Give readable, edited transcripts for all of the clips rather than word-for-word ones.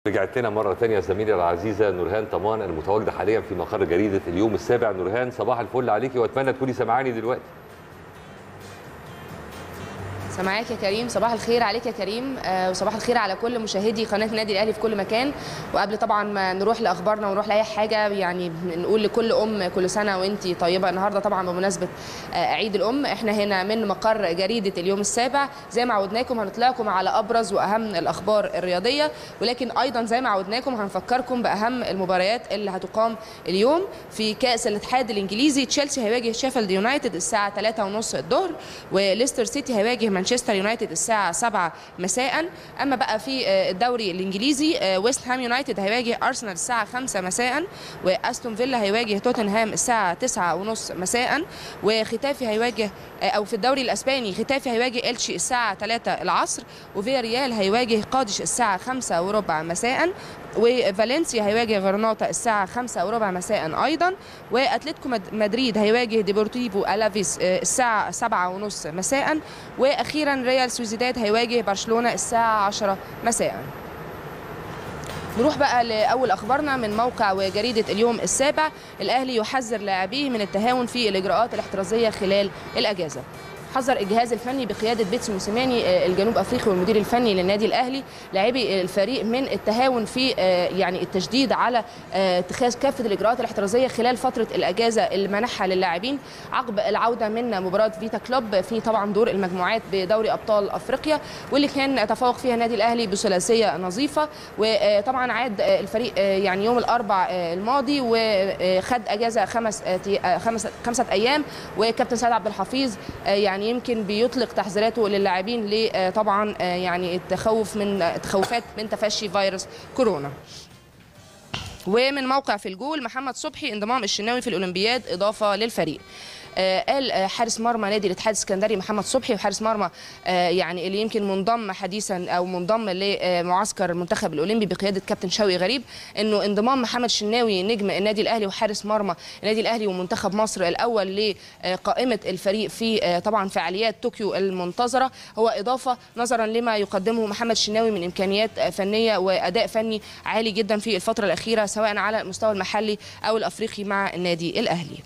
رجعت لنا مرة ثانية زميلي العزيزة نورهان طمان المتواجدة حاليا في مقر جريدة اليوم السابع. نورهان صباح الفل عليكي واتمنى تكوني سامعاني دلوقتي. سامعاك يا كريم، صباح الخير عليك يا كريم، وصباح الخير على كل مشاهدي قناه النادي الاهلي في كل مكان. وقبل طبعا ما نروح لاخبارنا ونروح لاي حاجه، يعني نقول لكل ام كل سنه وانتي طيبه. النهارده طبعا بمناسبه عيد الام، احنا هنا من مقر جريده اليوم السابع زي ما عودناكم هنطلعكم على ابرز واهم الاخبار الرياضيه، ولكن ايضا زي ما عودناكم هنفكركم باهم المباريات اللي هتقام اليوم في كاس الاتحاد الانجليزي. تشيلسي هيواجه شيفيلد يونايتد الساعه 3:30 الظهر، وليستر سيتي هيواجه مانشستر يونايتد الساعة 7 مساء. أما بقى في الدوري الإنجليزي ويست هام يونايتد هيواجه أرسنال الساعة 5 مساء، وأستون فيلا هيواجه توتنهام الساعة 9:30 مساء، وختافي هيواجه أو في الدوري الأسباني ختافي هيواجه إلتشي الساعة 3 العصر، وفيا ريال هيواجه قادش الساعة 5:15 مساء، وفالنسيا هيواجه غرناطة الساعة 5:15 مساء أيضا، وأتلتيكو مدريد هيواجه ديبورتيفو ألافيس الساعة 7:30 مساء، وأخيرا ريال سويسيداد هيواجه برشلونة الساعة 10 مساء. نروح بقى لأول أخبارنا من موقع وجريدة اليوم السابع. الأهلي يحذر لاعبيه من التهاون في الإجراءات الاحترازية خلال الأجازة. حذر الجهاز الفني بقياده بيتسو موسيماني الجنوب افريقي والمدير الفني للنادي الاهلي لاعبي الفريق من التهاون في يعني التشديد على اتخاذ كافه الاجراءات الاحترازيه خلال فتره الاجازه اللي منحها للاعبين عقب العوده من مباراه فيتا كلوب في طبعا دور المجموعات بدوري ابطال افريقيا، واللي كان تفوق فيها النادي الاهلي بثلاثيه نظيفه. وطبعا عاد الفريق يعني يوم الاربعاء الماضي وخد اجازه خمسة ايام، وكابتن سيد عبد الحفيظ يعني يمكن بيطلق تحذيراته للاعبين طبعا يعني التخوفات من تفشي فيروس كورونا. ومن موقع في الجول محمد صبحي انضمام الشناوي في الاولمبياد اضافه للفريق. قال حارس مرمى نادي الاتحاد السكندري محمد صبحي، وحارس مرمى يعني اللي يمكن منضم حديثا او منضم لمعسكر المنتخب الاولمبي بقياده كابتن شوقي غريب، انه انضمام محمد الشناوي نجم النادي الاهلي وحارس مرمى النادي الاهلي ومنتخب مصر الاول لقائمه الفريق في طبعا فعاليات طوكيو المنتظره هو اضافه نظرا لما يقدمه محمد الشناوي من امكانيات فنيه واداء فني عالي جدا في الفتره الاخيره سواء على المستوى المحلي او الافريقي مع النادي الاهلي.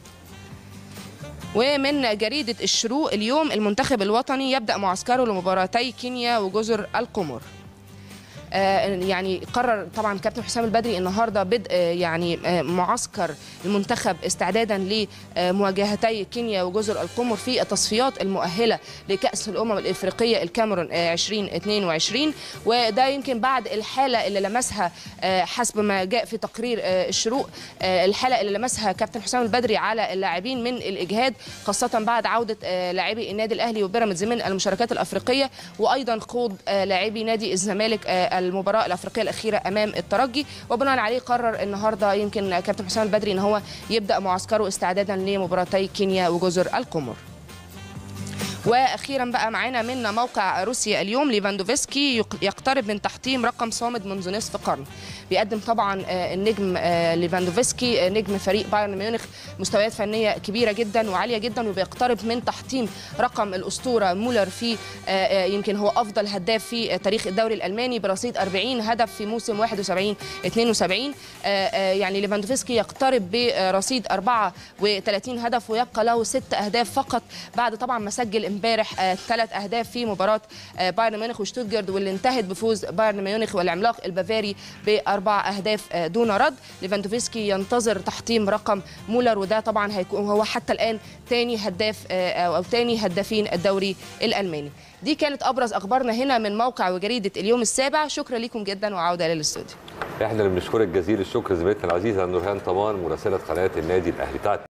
ومن جريدة الشروق اليوم المنتخب الوطني يبدأ معسكره لمباراتي كينيا وجزر القمر. يعني قرر طبعا كابتن حسام البدري النهارده بدء يعني معسكر المنتخب استعدادا لمواجهتي كينيا وجزر القمر في التصفيات المؤهله لكأس الامم الافريقيه الكاميرون 2022، وده يمكن بعد الحاله اللي لمسها حسب ما جاء في تقرير الشروق، الحاله اللي لمسها كابتن حسام البدري على اللاعبين من الاجهاد خاصه بعد عوده لاعبي النادي الاهلي وبيراميدز من المشاركات الافريقيه، وايضا خوض لاعبي نادي الزمالك المباراة الأفريقية الأخيرة أمام الترجي، وبناء عليه قرر النهارده يمكن كابتن حسام البدري إن هو يبدأ معسكره استعدادا لمباراتي كينيا وجزر القمر. واخيرا بقى معانا من موقع روسيا اليوم ليفاندوفسكي يقترب من تحطيم رقم صامد منذ نصف قرن. بيقدم طبعا النجم ليفاندوفسكي نجم فريق بايرن ميونخ مستويات فنيه كبيره جدا وعاليه جدا، وبيقترب من تحطيم رقم الاسطوره مولر في يمكن هو افضل هداف في تاريخ الدوري الالماني برصيد 40 هدف في موسم 71-72. يعني ليفاندوفسكي يقترب برصيد 34 هدف ويبقى له 6 اهداف فقط بعد طبعا ما سجل امبارح 3 اهداف في مباراه بايرن ميونخ وشتوتجارت، واللي انتهت بفوز بايرن ميونخ والعملاق البافاري ب4 اهداف دون رد. ليفاندوفسكي ينتظر تحطيم رقم مولر، وده طبعا هيكون هو حتى الان ثاني هداف او ثاني هدافين الدوري الالماني. دي كانت ابرز اخبارنا هنا من موقع وجريده اليوم السابع. شكرا لكم جدا وعوده للاستوديو. احنا اللي بنشكرك جزيل الشكر زميلتنا العزيزه نورهان طمان مراسله قناه النادي الاهلي.